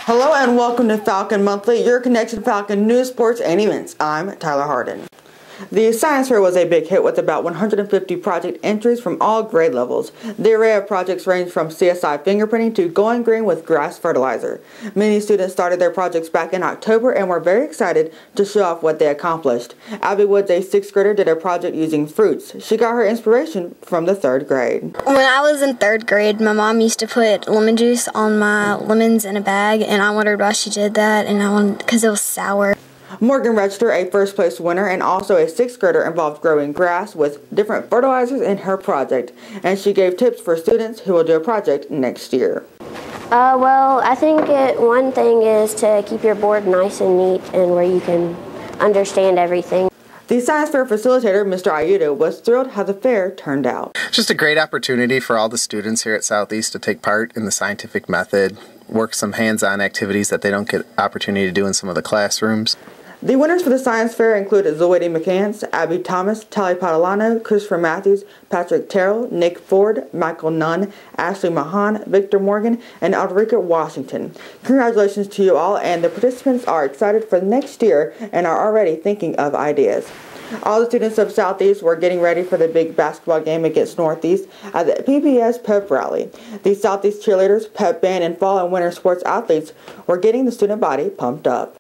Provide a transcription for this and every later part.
Hello and welcome to Falcon Monthly, your connection to Falcon news, sports, and events. I'm Tyler Hardin. The science fair was a big hit with about 150 project entries from all grade levels. The array of projects ranged from CSI fingerprinting to going green with grass fertilizer. Many students started their projects back in October and were very excited to show off what they accomplished. Abby Woods, a 6th grader, did a project using fruits. She got her inspiration from the 3rd grade. When I was in 3rd grade, my mom used to put lemon juice on my lemons in a bag, and I wondered why she did that, and because it was sour. Morgan Register, a 1st place winner and also a 6th grader, involved growing grass with different fertilizers in her project, and she gave tips for students who will do a project next year. Well, I think one thing is to keep your board nice and neat and where you can understand everything. The science fair facilitator, Mr. Ayudo, was thrilled how the fair turned out. Just a great opportunity for all the students here at Southeast to take part in the scientific method, work some hands-on activities that they don't get opportunity to do in some of the classrooms. The winners for the science fair included Zoe McCants, Abby Thomas, Tally Padalano, Christopher Matthews, Patrick Terrell, Nick Ford, Michael Nunn, Ashley Mahan, Victor Morgan, and Aldrika Washington. Congratulations to you all, and the participants are excited for the next year and are already thinking of ideas. All the students of Southeast were getting ready for the big basketball game against Northeast at the PBS Pep Rally. The Southeast cheerleaders, pep band, and fall and winter sports athletes were getting the student body pumped up.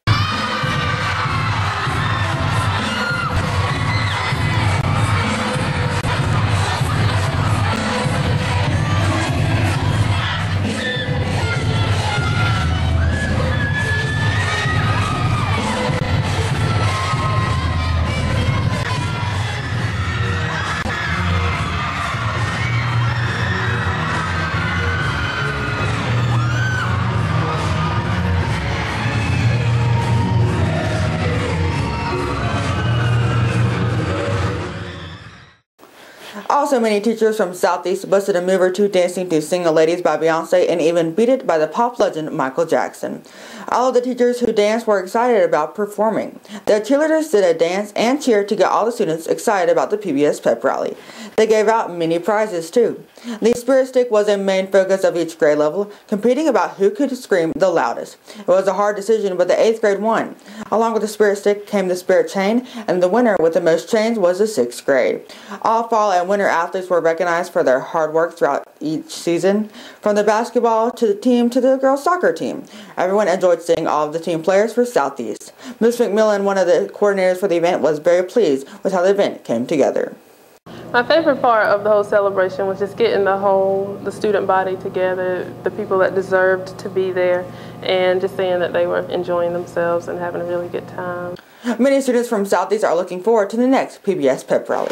Also, many teachers from Southeast busted a move or two dancing to Single Ladies by Beyonce and even Beat It by the pop legend Michael Jackson. All of the teachers who danced were excited about performing. The cheerleaders did a dance and cheer to get all the students excited about the PBS Pep Rally. They gave out many prizes too. The Spirit Stick was a main focus of each grade level, competing about who could scream the loudest. It was a hard decision, but the 8th grade won. Along with the Spirit Stick came the Spirit Chain, and the winner with the most chains was the 6th grade. All fall and winter athletes were recognized for their hard work throughout each season, from the basketball to the team to the girls soccer team. Everyone enjoyed seeing all of the team players for Southeast. Ms. McMillan, one of the coordinators for the event, was very pleased with how the event came together. My favorite part of the whole celebration was just getting the student body together, the people that deserved to be there, and just saying that they were enjoying themselves and having a really good time. Many students from Southeast are looking forward to the next PBS Pep Rally.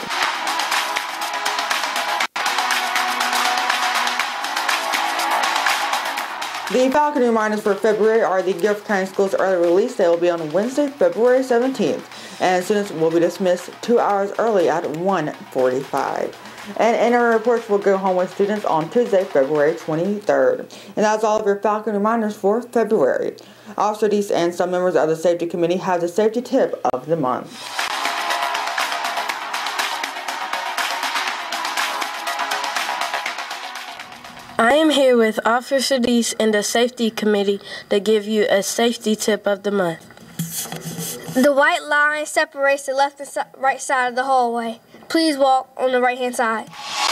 The Falcon reminders for February are the Guilford County Schools early release. They will be on Wednesday, February 17th, and students will be dismissed 2 hours early at 1:45. And interim reports will go home with students on Tuesday, February 23rd. And that's all of your Falcon reminders for February. Officer Deese and some members of the safety committee have the safety tip of the month. I am here with Officer Deese and the Safety Committee to give you a safety tip of the month. The white line separates the left and right side of the hallway. Please walk on the right-hand side.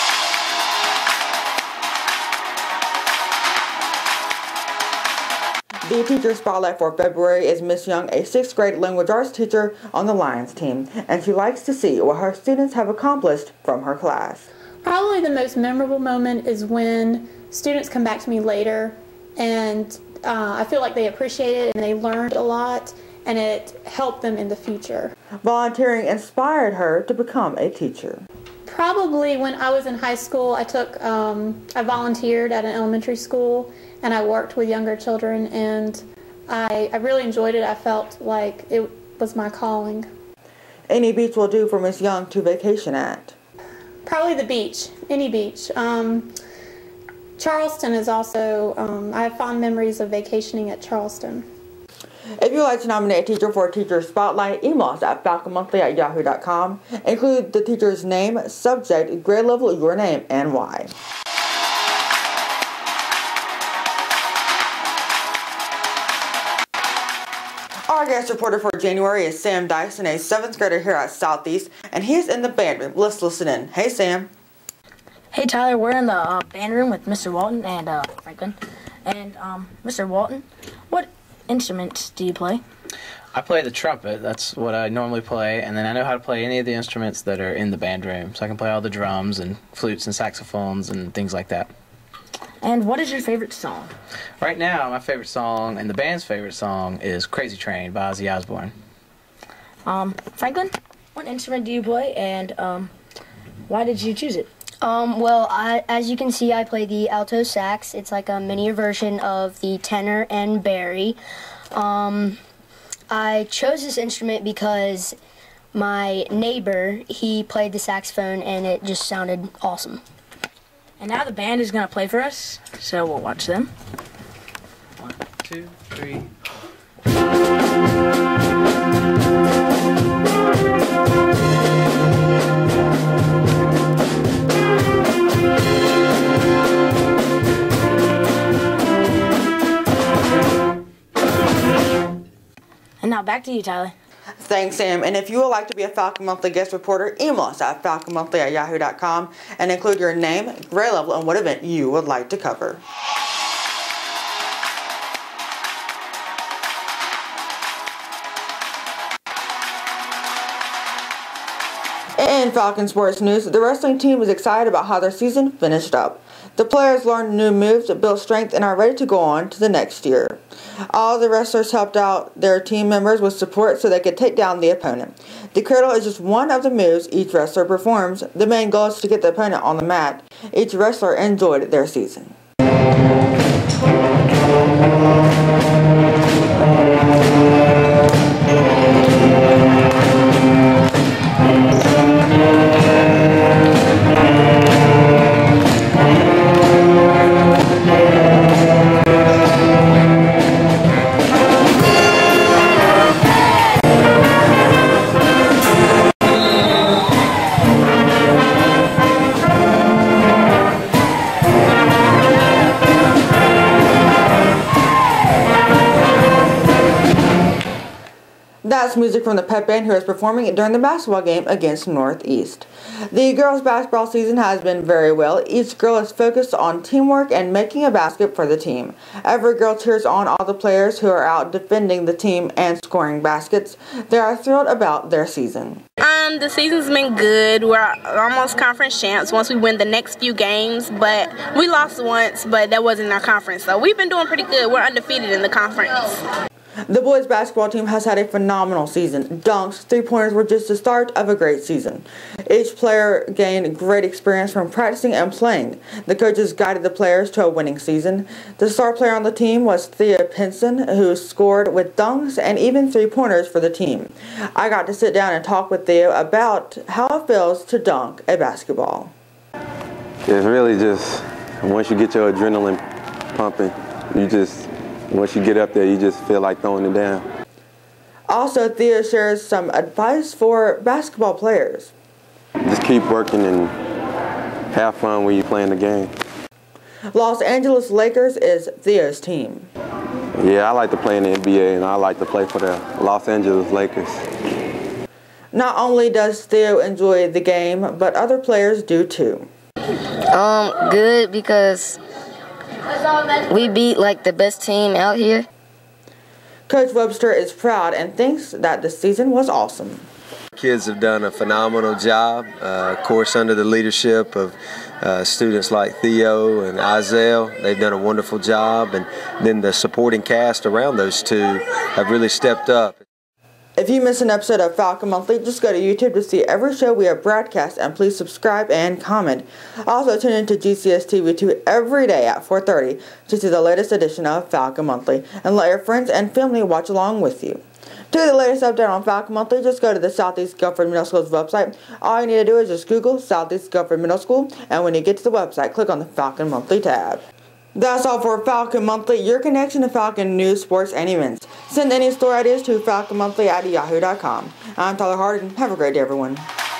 The teacher spotlight for February is Miss Young, a 6th grade language arts teacher on the Lions team, and she likes to see what her students have accomplished from her class. Probably the most memorable moment is when students come back to me later and I feel like they appreciate it and they learned a lot and it helped them in the future. Volunteering inspired her to become a teacher. Probably when I was in high school, I volunteered at an elementary school and I worked with younger children, and I really enjoyed it. I felt like it was my calling. Any beach will do for Miss Young to vacation at. Probably the beach, any beach. Charleston is also, I have fond memories of vacationing at Charleston. If you'd like to nominate a teacher for a teacher spotlight, email us at falconmonthly@yahoo.com. Include the teacher's name, subject, grade level, your name, and why. guest reporter for January is Sam Dyson, a 7th grader here at Southeast, and he's in the band room. Let's listen in. Hey, Sam. Hey, Tyler. We're in the band room with Mr. Walton and Franklin. And Mr. Walton, what instruments do you play? I play the trumpet. That's what I normally play, and then I know how to play any of the instruments that are in the band room. So I can play all the drums and flutes and saxophones and things like that. And what is your favorite song? Right now, my favorite song and the band's favorite song is Crazy Train by Ozzy Osbourne. Franklin, what instrument do you play, and why did you choose it? Well, as you can see, I play the alto sax. It's like a mini version of the tenor and bari. I chose this instrument because my neighbor, he played the saxophone, and it just sounded awesome. And now the band is going to play for us, so we'll watch them. 1, 2, 3. And now back to you, Tyler. Thanks, Sam. And if you would like to be a Falcon Monthly guest reporter, email us at falconmonthly@yahoo.com and include your name, grade level, and what event you would like to cover. In Falcon Sports News, the wrestling team is excited about how their season finished up. The players learned new moves, built strength, and are ready to go on to the next year. All the wrestlers helped out their team members with support so they could take down the opponent. The cradle is just one of the moves each wrestler performs. The main goal is to get the opponent on the mat. Each wrestler enjoyed their season. That's music from the Pep Band, who is performing during the basketball game against Northeast. The girls' basketball season has been very well. Each girl is focused on teamwork and making a basket for the team. Every girl cheers on all the players who are out defending the team and scoring baskets. They are thrilled about their season. The season's been good. We're almost conference champs once we win the next few games, but we lost once, but that wasn't in our conference. So we've been doing pretty good. We're undefeated in the conference. The boys' basketball team has had a phenomenal season. Dunks, three-pointers were just the start of a great season. Each player gained great experience from practicing and playing. The coaches guided the players to a winning season. The star player on the team was Theo Pinson, who scored with dunks and even three-pointers for the team. I got to sit down and talk with Theo about how it feels to dunk a basketball. It's really just, once you get your adrenaline pumping, once you get up there, you just feel like throwing it down. Also, Theo shares some advice for basketball players. Just keep working and have fun when you're playing the game. Los Angeles Lakers is Theo's team. Yeah, I like to play in the NBA, and I like to play for the Los Angeles Lakers. Not only does Theo enjoy the game, but other players do too. Good, because we beat like the best team out here. Coach Webster is proud and thinks that the season was awesome. Kids have done a phenomenal job, of course under the leadership of students like Theo and Isaiah. They've done a wonderful job, and then the supporting cast around those two have really stepped up. If you miss an episode of Falcon Monthly, just go to YouTube to see every show we have broadcast, and please subscribe and comment. Also tune in to GCS TV 2 every day at 4:30 to see the latest edition of Falcon Monthly, and let your friends and family watch along with you. To get the latest update on Falcon Monthly, just go to the Southeast Guilford Middle School's website. All you need to do is just Google Southeast Guilford Middle School, and when you get to the website, click on the Falcon Monthly tab. That's all for Falcon Monthly, your connection to Falcon news, sports, and events. Send any story ideas to falconmonthly@yahoo.com. I'm Tyler Hardin. Have a great day, everyone.